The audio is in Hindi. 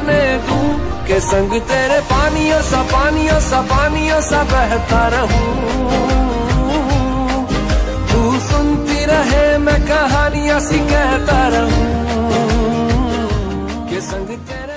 जाने दूं के संग तेरे पानियों सा पानियों सा पानियों सा बहता रहूं। तू सुनती रहे मैं कहानियां सी कहता रहूं के संग तेरे